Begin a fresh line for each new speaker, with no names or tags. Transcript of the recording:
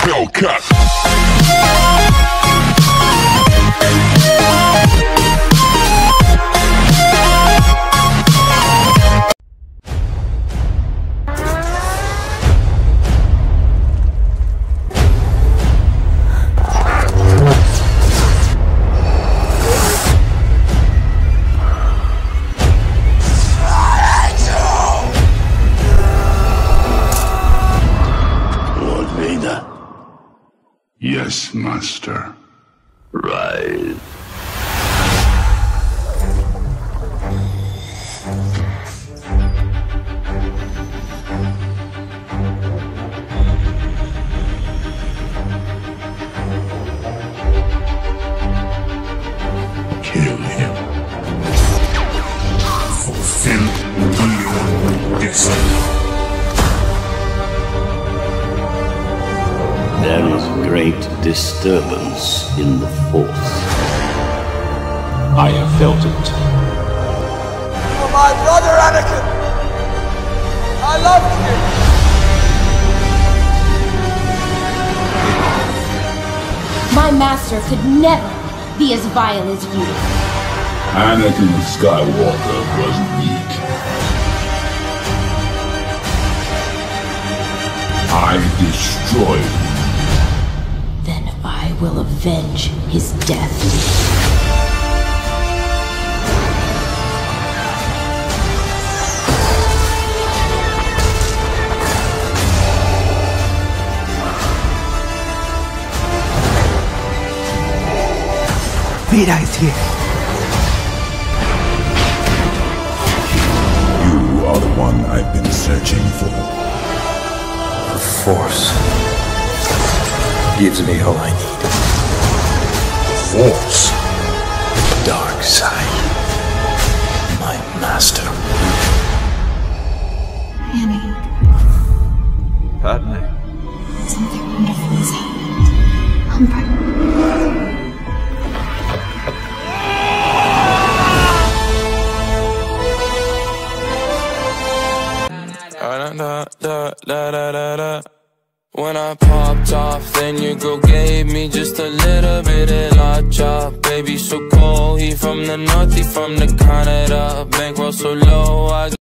Hellcat. Yes, master.
Rise.
Kill him. Fulfill your destiny.
There is great disturbance in the Force. I have felt it.
For my brother Anakin! I love you!
My master could never be as vile as you.
Anakin Skywalker was weak. I destroyed him.
Then I will avenge his death.
Vader is here.
You are the one I've been searching for.
The Force gives me all I need.
Force.
The dark side. My master.
Annie,
Padme.
something wonderful has happened. I'm pregnant.
When I popped off, then your girl gave me just a little bit of la chop. Baby so cold, he from the north, he from the Canada. Bankroll so low, I